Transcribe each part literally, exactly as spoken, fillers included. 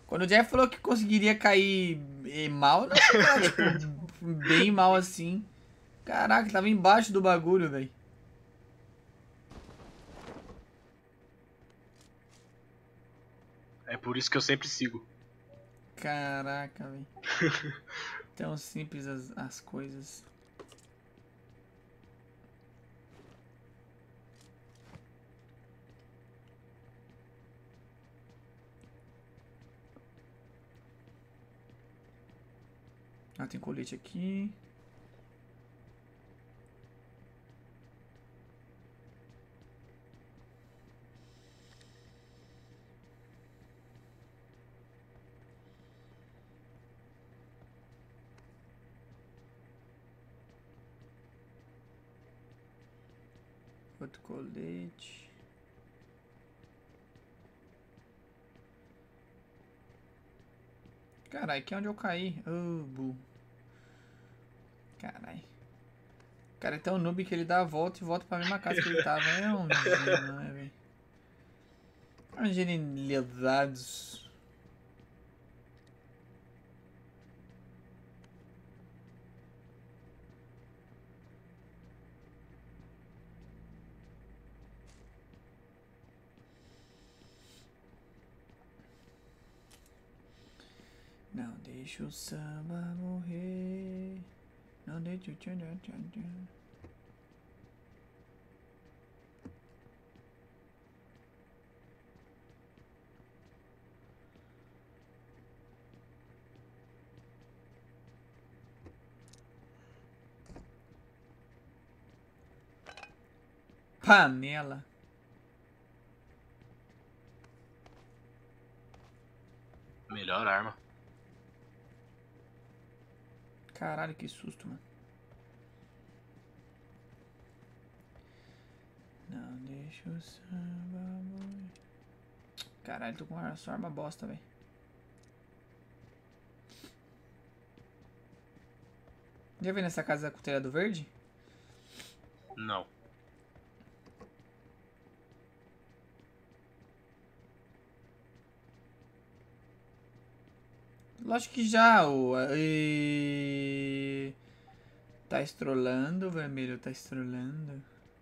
Quando o Jeff falou que conseguiria cair eh, mal, eu não achei que era, tipo, bem mal assim. Caraca, tava embaixo do bagulho, velho. É por isso que eu sempre sigo. Caraca, velho. Tão simples as, as coisas. Ah, tem colete aqui. Outro colete. Caralho, aqui é onde eu caí. Oh, burro. Caralho. O cara é tão noob que ele dá a volta e volta pra mesma casa que ele tava. É um gênio, né, velho? É um genialidades. Não deixa o samba morrer. Não deixa o tchan tchan tchan tchan. Panela. Melhor arma. Caralho, que susto, mano. Não deixa o samba morrer. Caralho, tô com a sua arma bosta, velho. Já veio nessa casa com o telhado verde? Não. Lógico que já, o. E... Tá estrolando, vermelho, tá estrolando.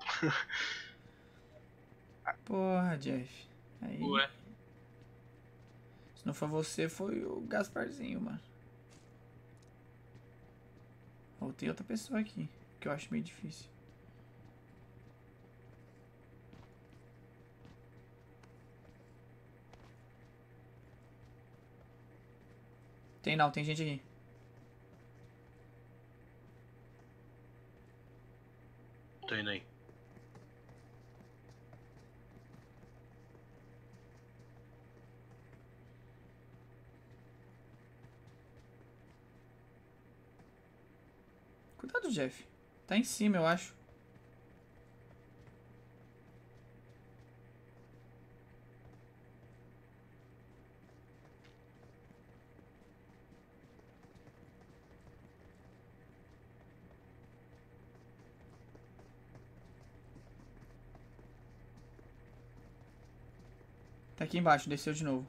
Porra, Jeff. Aí. Ué. Se não for você, foi o Gasparzinho, mano. Ou tem outra pessoa aqui, que eu acho meio difícil. Tem não, tem gente aqui. Tô indo aí. Cuidado, Jeff. Tá em cima, eu acho. Tá aqui embaixo, desceu de novo.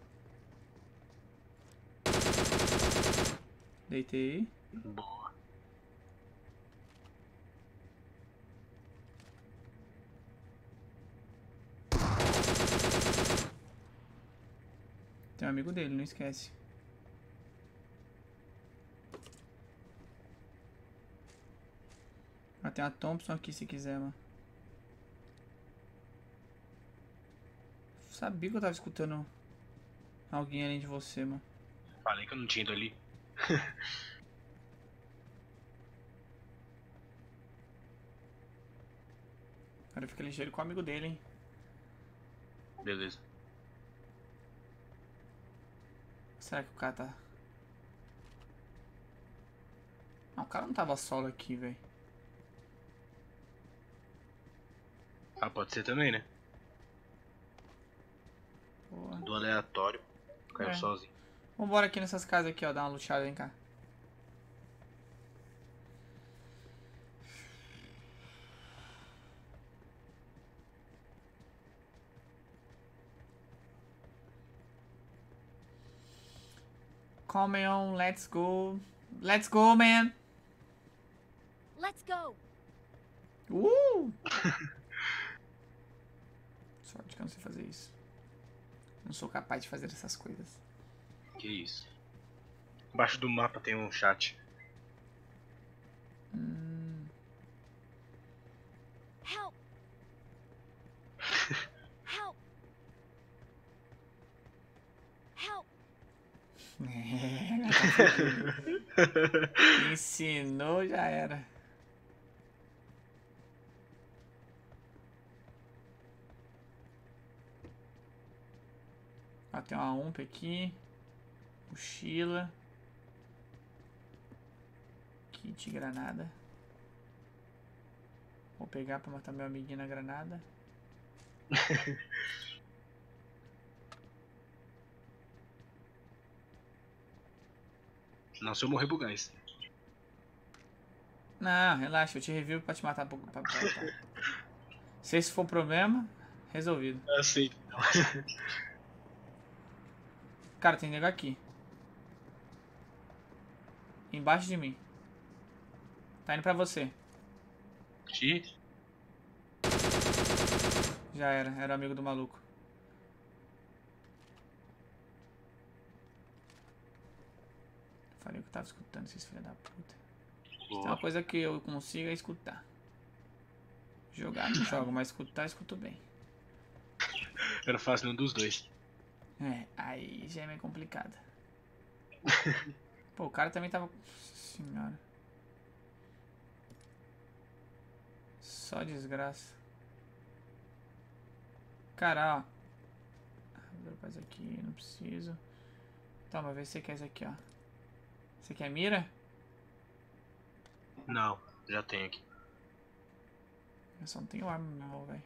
Deitei. Boa. Tem um amigo dele, não esquece. Ah, tem a Thompson aqui se quiser, mano. Sabia que eu tava escutando alguém além de você, mano. Falei que eu não tinha ido ali. Cara, fica ligeiro com o amigo dele, hein. Beleza. Será que o cara tá... Não, o cara não tava solo aqui, velho. Ah, pode ser também, né? Porra. Do aleatório. Caiu É. sozinho. Vambora aqui nessas casas aqui, ó. Dar uma luteada, vem cá. come on, let's go. Let's go, man. Let's go. Uh! Sorte que eu não sei fazer isso. Não sou capaz de fazer essas coisas. Que isso. Embaixo do mapa tem um chat. Hum. Help. Help. Help. Ensinou, já era. Ó, tem uma umpa aqui. Mochila. Kit granada. Vou pegar pra matar meu amiguinho na granada. Não, se eu morrer pro gás. Não, relaxa, eu te revivo pra te matar. Pra, pra, pra, pra. Se esse for o problema, resolvido. Eu sei. Cara, tem nego aqui. Embaixo de mim. Tá indo pra você. Xi? Já era, era amigo do maluco. Falei que eu tava escutando esses filha da puta. Se tem uma coisa que eu consigo é escutar. Jogar não jogo, mas escutar eu escuto bem. Eu não faço nenhum dos dois. É, aí já é meio complicado. Pô, o cara também tava... Nossa senhora. Só desgraça. Cara, ó. Vou dropar isso aqui, não preciso. Toma, vê se você quer isso aqui, ó. Você quer mira? Não, já tenho aqui. Eu só não tenho arma não, velho.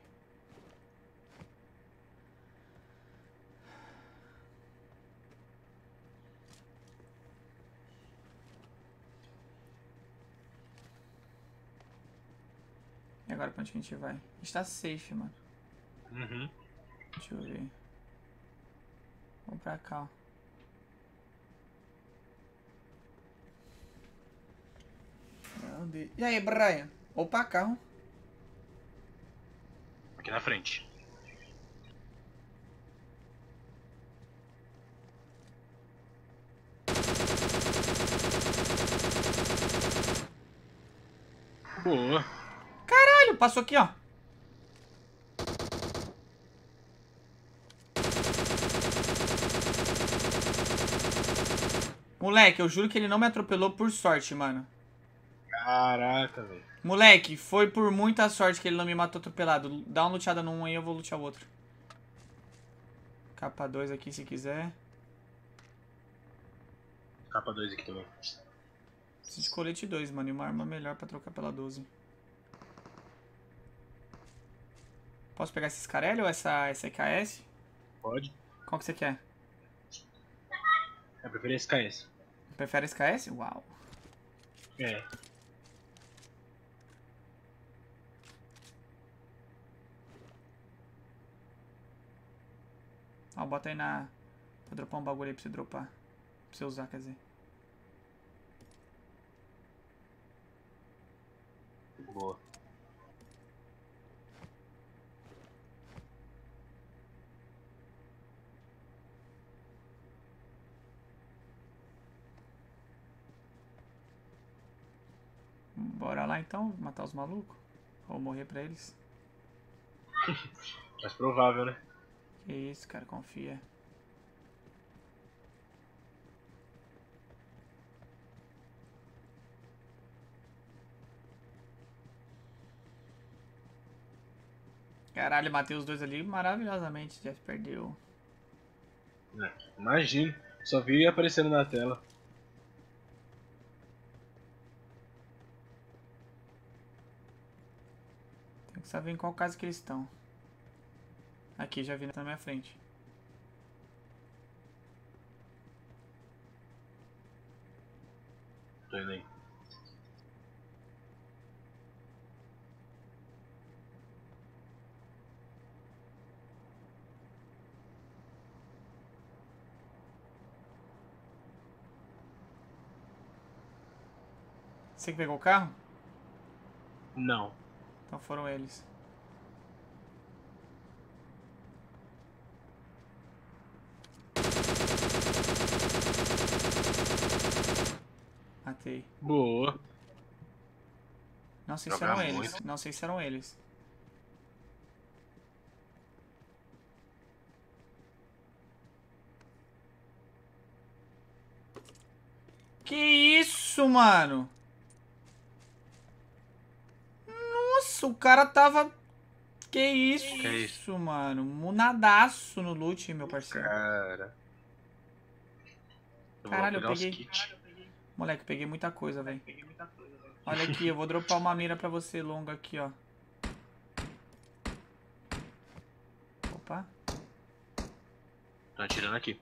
E agora pra onde que a gente vai? A gente tá safe, mano. Uhum. Deixa eu ver. Vamos pra cá, ó. E aí, Brian? Opa, carro. Aqui na frente. Boa. Caralho, passou aqui, ó. Moleque, eu juro que ele não me atropelou por sorte, mano. Caraca, velho. Moleque, foi por muita sorte que ele não me matou atropelado. Dá uma luteada num aí, eu vou lutear o outro. Capa dois aqui se quiser. Capa dois aqui também. Preciso de colete dois, mano. E uma arma melhor pra trocar pela doze. Posso pegar esse Scarelli ou essa S K S? Pode. Qual que você quer? Eu prefiro esse K S. Prefere S K S? Uau. É. Ó, bota aí na... Vou dropar um bagulho aí pra você dropar. Pra você usar, quer dizer. Boa. Bora lá então, matar os malucos. Ou morrer pra eles. Mais provável, né? Que isso, cara, confia. Caralho, matei os dois ali maravilhosamente. Jeff perdeu. É, imagino. Só vi aparecendo na tela. Tem que saber em qual casa que eles estão. Aqui, já vi na minha frente. Tô indo aí. Você que pegou o carro? Não. Então foram eles. Matei. Boa. Não sei se Jogar eram eles. muito. Não sei se eram eles. Que isso, mano? Nossa, o cara tava... Que isso, Que isso? mano? Munadaço no loot, meu parceiro. Cara. Eu Caralho, eu vou pegar os peguei... kits. Moleque, peguei muita coisa, velho. Olha aqui, eu vou dropar uma mira pra você longa aqui, ó. Opa. Tô atirando aqui.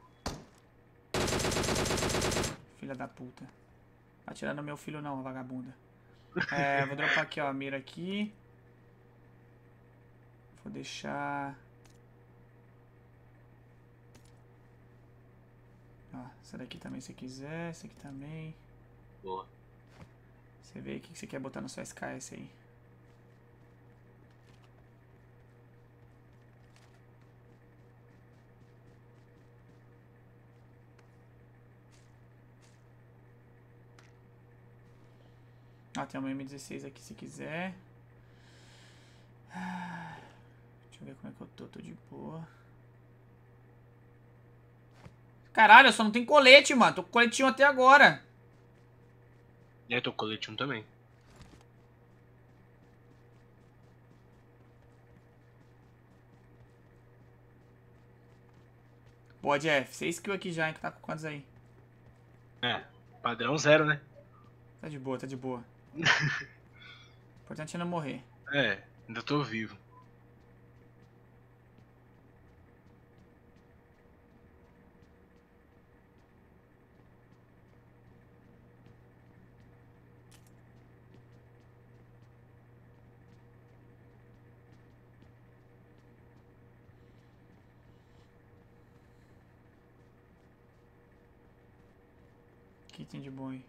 Filha da puta. Atirando no meu filho não, vagabunda. É, vou dropar aqui, ó, a mira aqui. Vou deixar... Ó, essa daqui também se quiser, essa aqui também. Boa. Você vê aí o que você quer botar na sua S K S aí. Ó, tem uma M dezesseis aqui se quiser. Deixa eu ver como é que eu tô, tô de boa. Caralho, eu só não tenho colete, mano. Tô com coletinho até agora. E aí, tô com coletinho também. Pô, Jeff, seis kills aqui já, hein, que tá com quantos aí? É, padrão zero, né? Tá de boa, tá de boa. Importante é não morrer. É, ainda tô vivo. O que tem de bom aí?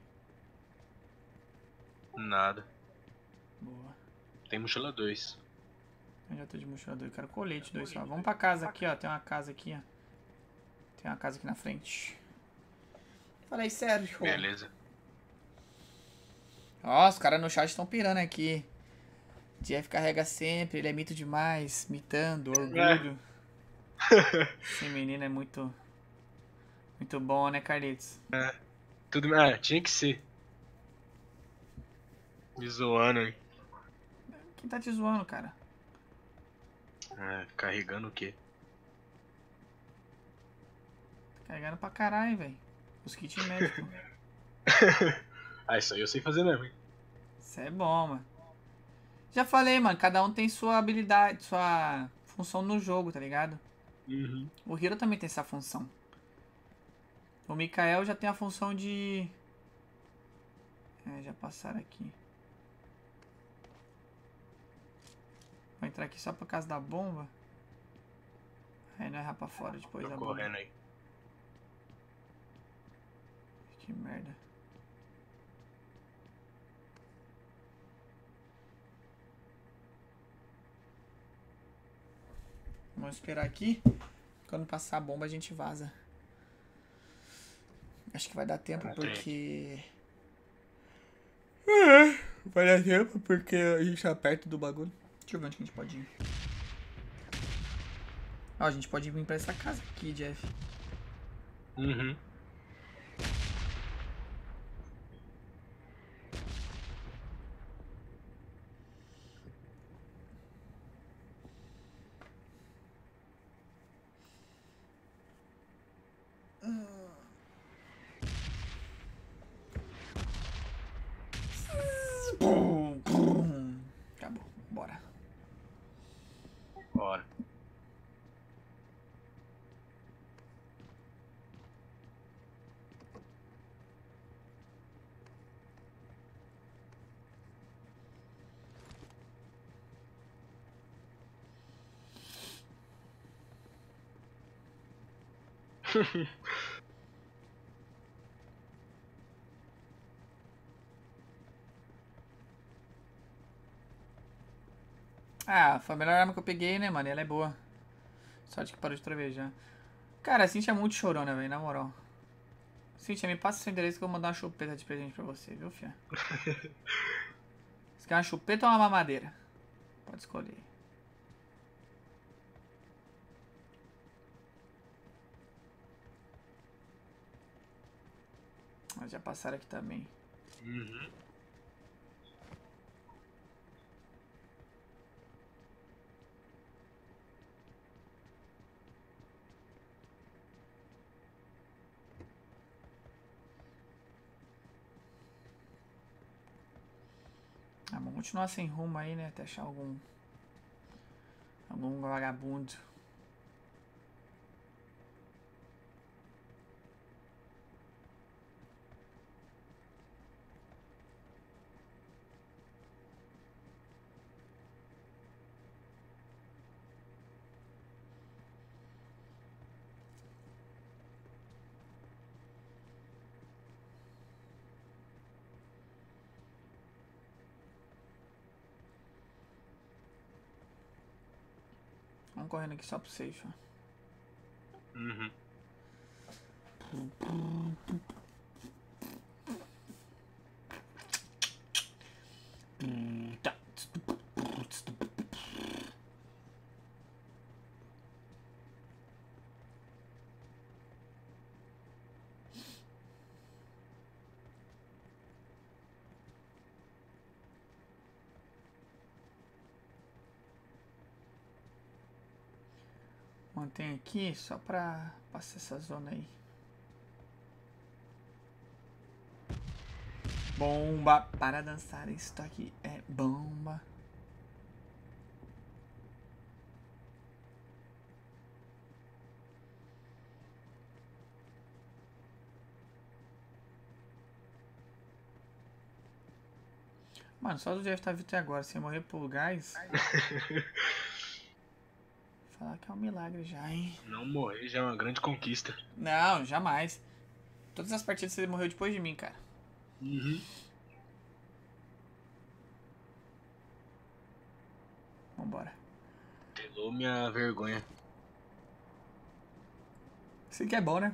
Nada. Boa. Tem mochila dois. Eu já tô de mochila dois. Quero colete dois só. Vamos pra casa aqui, ó. Tem uma casa aqui, ó. Tem uma casa aqui na frente. Falei sério, show. Beleza. Nossa, os caras no chat estão pirando aqui. Jeff carrega sempre, ele é mito demais. Mitando, orgulho. Esse menino é muito... Muito bom, né, Carlitos? Tudo. Ah, tinha que ser. Me zoando, hein? Quem tá te zoando, cara? Ah, carregando o quê? Tá carregando pra caralho, velho. Os kits médicos. Ah, isso aí eu sei fazer mesmo, hein? Isso é bom, mano. Já falei, mano, cada um tem sua habilidade, sua função no jogo, tá ligado? Uhum. O Hiro também tem essa função. O Mikael já tem a função de... É, já passaram aqui. Vou entrar aqui só por causa da bomba. Aí não errar pra fora depois Tô da bomba. correndo aí. Que merda. Vamos esperar aqui. Quando passar a bomba a gente vaza. Acho que vai dar tempo porque... É, vai dar tempo porque a gente tá perto do bagulho. Deixa eu ver onde que a gente pode ir. Ó, a gente pode vir pra essa casa aqui, Jeff. Uhum. Pum, pum. Acabou, bora. Bora. Ah, foi a melhor arma que eu peguei, né, mano? E ela é boa. Sorte que parou de travejar. Cara, a Cintia é muito chorona, velho, na moral. Cintia, me passa seu endereço que eu vou mandar uma chupeta de presente pra você, viu, fia? Você quer uma chupeta ou uma mamadeira? Pode escolher. Mas já passaram aqui também. Uhum. Ah, vamos continuar sem rumo aí, né? Até achar algum. Algum vagabundo. Vamos correndo aqui só pro safe, ó. Uhum. Tá. Mantém aqui só pra passar essa zona aí. Bomba para dançar, isso aqui é bomba. Mano, só do Jeff tá vivo até agora, sem morrer por gás. Falar que é um milagre já, hein? Não morrer já é uma grande conquista. Não, jamais. Todas as partidas você morreu depois de mim, cara. Uhum. Vambora. Pelou minha vergonha. Isso que é bom, né?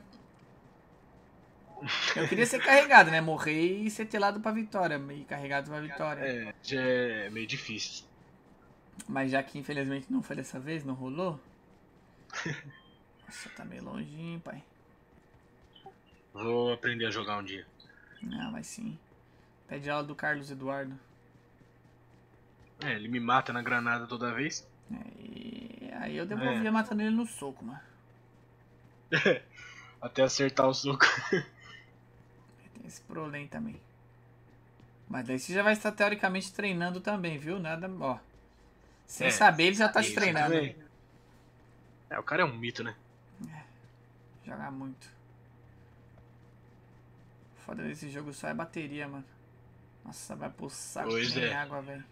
Eu queria ser carregado, né? Morrer e ser telado pra vitória. E carregado pra vitória. É, já é meio difícil. Mas já que infelizmente não foi dessa vez, não rolou. Nossa, tá meio longinho, pai. Vou aprender a jogar um dia. Não, mas sim. Pede aula do Carlos Eduardo. É, ele me mata na granada toda vez. E aí eu devolvia É. matando ele no soco, mano. Até acertar o soco. Tem esse problema também. Mas daí você já vai estar teoricamente treinando também, viu? Nada, ó. Sem É, saber, ele já tá te isso treinando. também. É, o cara é um mito, né? Jogar muito. Foda desse jogo só é bateria, mano. Nossa, vai pro saco Pois nem é. água, velho.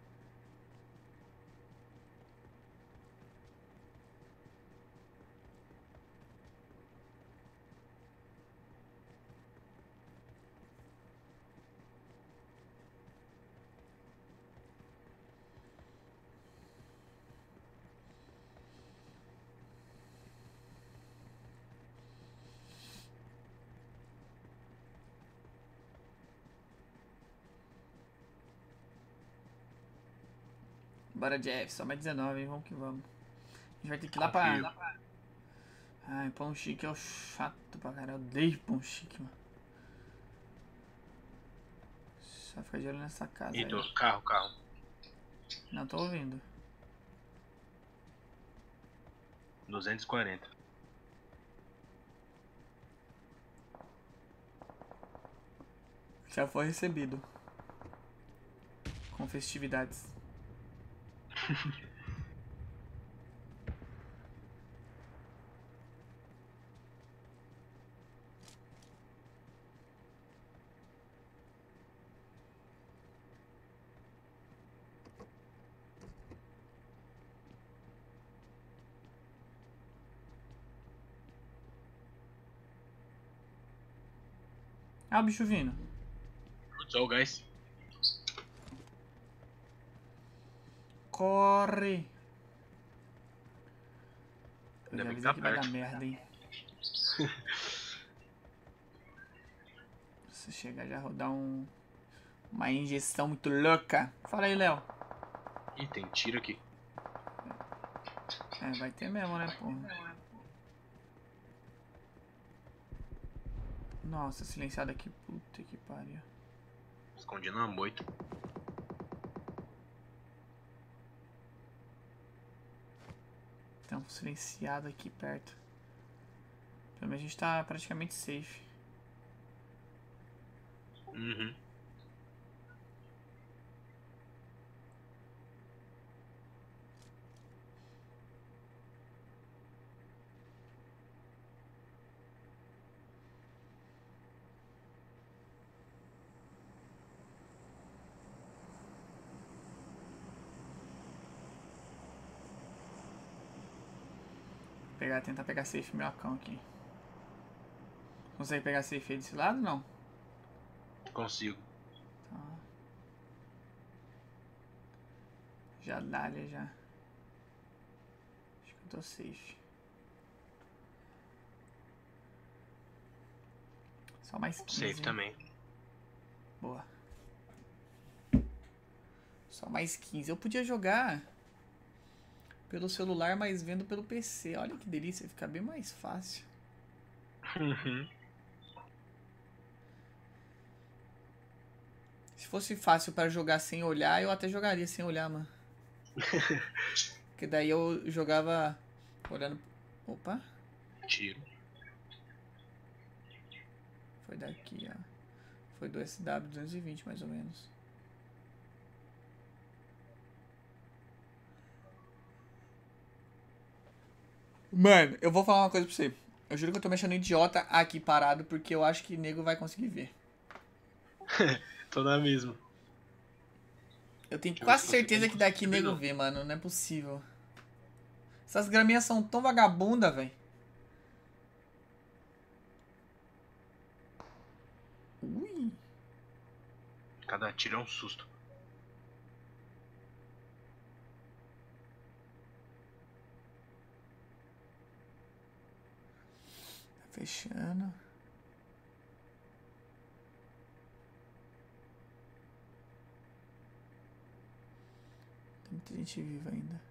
Bora, Jeff. Só mais dezenove, hein? Vamos que vamos. A gente vai ter que ir lá pra... Confio. Ai, pão chique é o chato pra caralho. Eu odeio pão chique, mano. Só fica de olho nessa casa aí. Vitor, carro, carro. Não tô ouvindo. duzentos e quarenta. Já foi recebido. Com festividades. Ah, o bicho vindo. Putz, olha o gás. corre. Eu Ainda já bem que avisei tá que vai dar perto. merda, hein. Se chegar já rodar um... Uma injeção muito louca. Fala aí, Léo. Ih, tem tiro aqui. É, vai ter mesmo, né, porra. Nossa, silenciado aqui. Puta que pariu. Escondido na moita. Tem um silenciado aqui perto. Pelo menos a gente tá praticamente safe. Uhum. Pegar, tentar pegar safe minhocão aqui. Consegue pegar safe aí desse lado ou não? Consigo. Tá. Já dá ali já. Acho que eu tô safe. Só mais quinze. Safe hein? também. Boa. Só mais quinze. Eu podia jogar pelo celular, mas vendo pelo P C. Olha que delícia, fica bem mais fácil. Uhum. Se fosse fácil para jogar sem olhar, eu até jogaria sem olhar, mano. Porque daí eu jogava olhando... Opa, Tiro. foi daqui, ó. Foi do S W duzentos e vinte, mais ou menos. Mano, eu vou falar uma coisa pra você. Eu juro que eu tô mexendo idiota aqui parado, porque eu acho que nego vai conseguir ver. Tô na mesma. Eu tenho Deixa eu ver quase se você certeza que daqui consegue ver, nego não. vê, mano. Não é possível. Essas graminhas são tão vagabunda, velho. Ui. Cada tiro é um susto. Tá fechando. Tem muita gente viva ainda.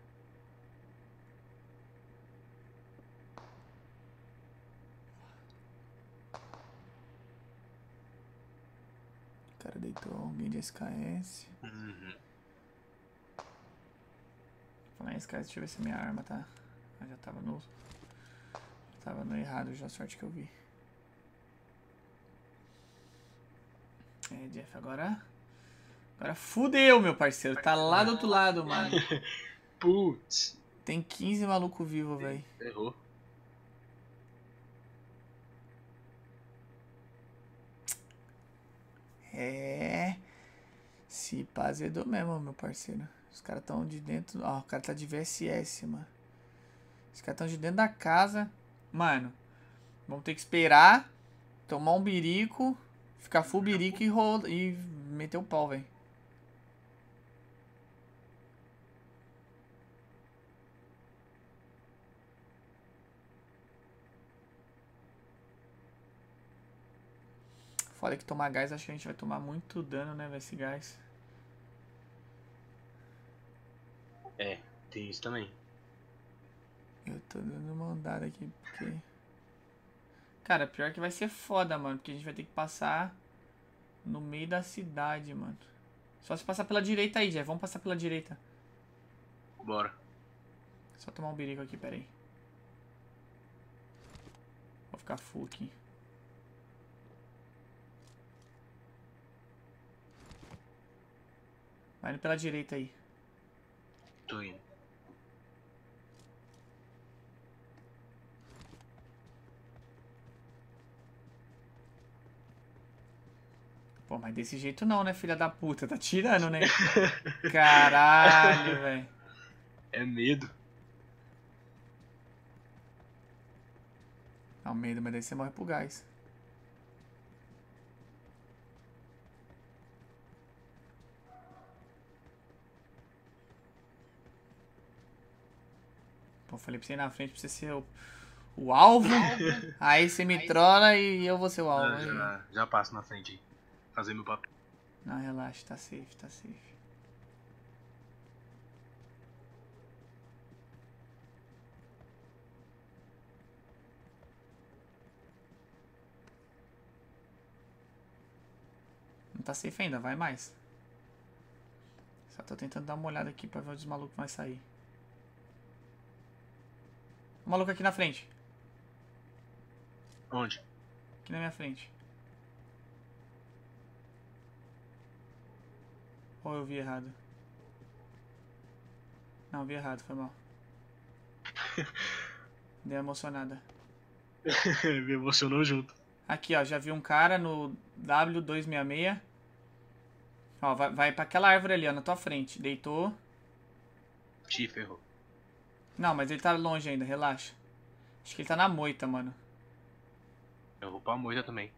O cara deitou alguém de S K S. Uhum. Falar em S K S, deixa eu ver se minha arma tá. Ah, já tava no. Já tava no errado já, sorte que eu vi. É, Jeff, agora. Agora fudeu, meu parceiro. Tá lá do outro lado, mano. Putz. Tem quinze maluco vivo, velho. Errou. É. Se pazedou mesmo, meu parceiro. Os caras tão de dentro. Ó, o cara tá de V S S, mano. Os caras tão de dentro da casa. Mano, vamos ter que esperar. Tomar um birico. Ficar full birico e, rola, e meter o pau, velho. Foda que tomar gás, acho que a gente vai tomar muito dano, né, velho, esse gás. É, tem isso também. Eu tô dando uma andada aqui, porque... Cara, pior que vai ser foda, mano, porque a gente vai ter que passar no meio da cidade, mano. Só se passar pela direita aí, Jeff. Vamos passar pela direita. Bora. Só tomar um birico aqui, pera aí. Vou ficar full aqui. Vai indo pela direita aí. Tô indo. Pô, mas desse jeito não, né, filha da puta? Tá tirando, né? Caralho, velho. É medo. Dá um medo, mas daí você morre pro gás. Pô, falei pra você ir na frente pra você ser o, o alvo. Aí você me trola e eu vou ser o alvo. Ah, Aí. já, já passo na frente aí. Fazer meu papel. Não, relaxa, tá safe, tá safe. Não tá safe ainda, vai mais. Só tô tentando dar uma olhada aqui pra ver onde os malucos vão sair. O maluco aqui na frente. Onde? Aqui na minha frente. Ou eu vi errado? Não, vi errado, foi mal. Dei uma emocionada. Me emocionou junto. Aqui, ó, já vi um cara no W duzentos e sessenta e seis. Ó, vai, vai pra aquela árvore ali, ó, na tua frente. Deitou. Te ferrou. Não, mas ele tá longe ainda, relaxa. Acho que ele tá na moita, mano. Eu vou pra moita também.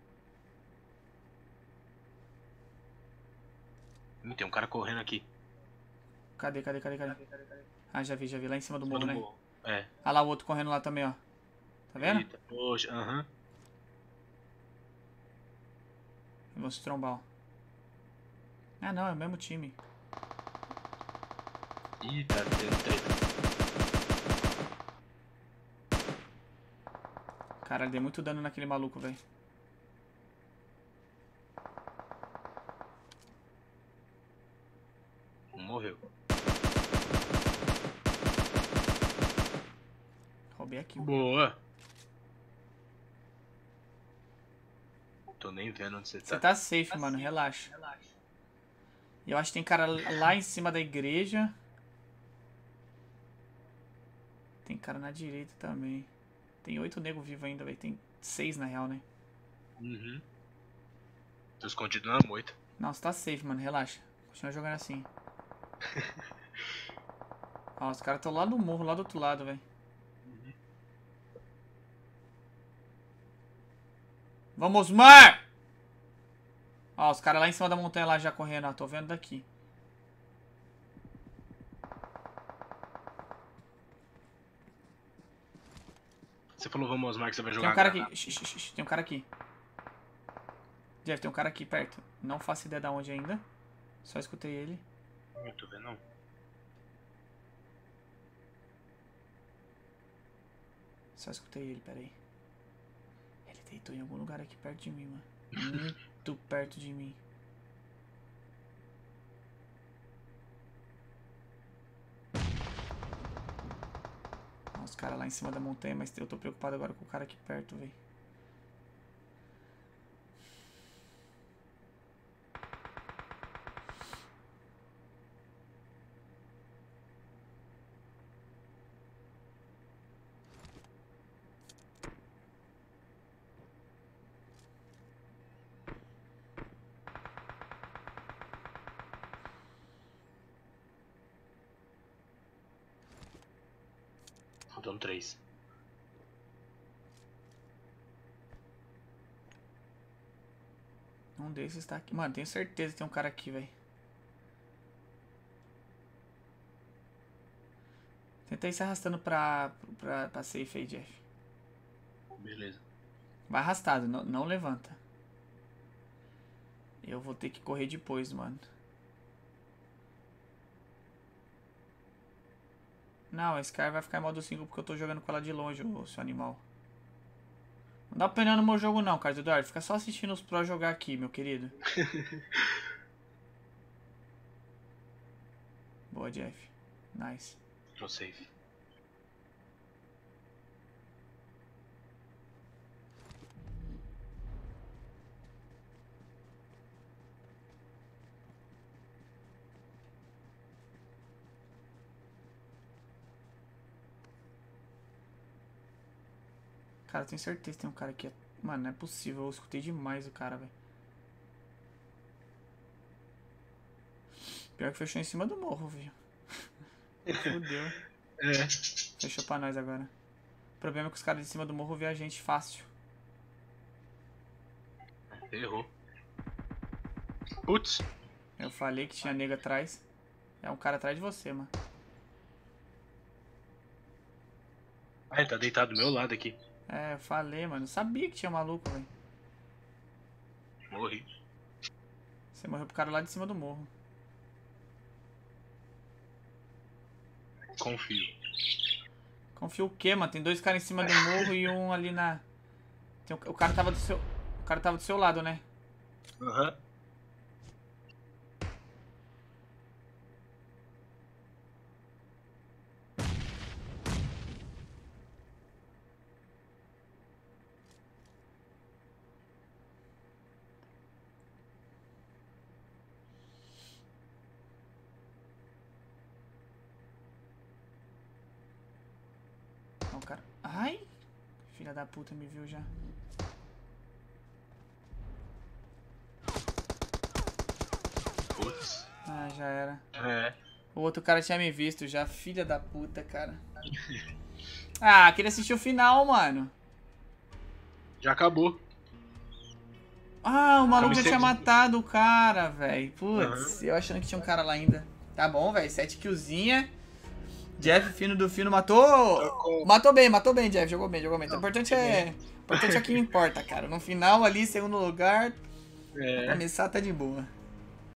Hum, tem um cara correndo aqui. Cadê, cadê, cadê, cadê? Ah, já vi, já vi. Lá em cima do Cima morro, do né? morro. É. Ah lá o outro correndo lá também, ó. Tá vendo? Eita, poxa, aham. Vamos se trombar, ó. Ah, não, é o mesmo time. Ih, tá tendo treta. Caralho, dei muito dano naquele maluco, velho. Um morreu. Roubei aqui. Boa. Tô nem vendo onde você tá. Você tá safe, mano, relaxa. E eu acho que tem cara lá em cima da igreja. Tem cara na direita também. Tem oito negros vivos ainda, velho. Tem seis na real, né? Uhum. Tô escondido na moita. Não, você tá safe, mano, relaxa. Continua jogando assim. Ó, os caras estão lá no morro, lá do outro lado, velho. Vamos, Mar! Ó, os caras lá em cima da montanha lá já correndo, ó. Tô vendo daqui. Você falou vamos Osmar que você vai Tem jogar um cara agora. aqui. Shh, shh, shh, tem um cara aqui. Jeff, tem um cara aqui perto. Não faço ideia de onde ainda. Só escutei ele. Não tô vendo não. Só escutei ele, peraí. Ele deitou em algum lugar aqui perto de mim, mano. Muito perto de mim. Ó, os caras lá em cima da montanha, mas eu tô preocupado agora com o cara aqui perto, velho. Faltando três. Um desses tá aqui. Mano, tenho certeza que tem um cara aqui, velho. Tenta ir se arrastando pra, pra, pra safe aí, Jeff. Beleza. Vai arrastado, não, não levanta. Eu vou ter que correr depois, mano. Não, esse cara vai ficar em modo cinco porque eu tô jogando com ela de longe, ô seu animal. Não dá pena no meu jogo não, Carlos Eduardo. Fica só assistindo os pros jogar aqui, meu querido. Boa, Jeff. Nice. Tô safe. Cara, eu tenho certeza que tem um cara aqui. Mano, não é possível. Eu escutei demais o cara, velho. Pior que fechou em cima do morro, viu? Fudeu. É. Fechou pra nós agora. O problema é que os caras de cima do morro vê a gente fácil. Errou. Putz. Eu falei que tinha nego atrás. É um cara atrás de você, mano. Ah, ele tá deitado do meu lado aqui. É, eu falei, mano. Eu sabia que tinha maluco, velho. Morri. Você morreu pro cara lá de cima do morro. Confio. Confia o quê, mano? Tem dois caras em cima do morro e um ali na... Tem o... o cara tava do seu... O cara tava do seu lado, né? Aham. Uhum. Ó, o cara... Ai! Filha da puta me viu já. Putz. Ah, já era. É. O outro cara tinha me visto já. Filha da puta, cara. Ah, queria assistir o final, mano. Já acabou. Ah, o maluco já Comecei tinha a- matado o cara, velho. Putz, Uhum. eu achando que tinha um cara lá ainda. Tá bom, velho. Sete killzinha. Jeff, fino do fino, matou. Tocou. Matou bem, matou bem, Jeff. Jogou bem, jogou bem. O Não, importante foi é. O importante é o que importa, cara. No final ali, segundo lugar, É. começar tá de boa.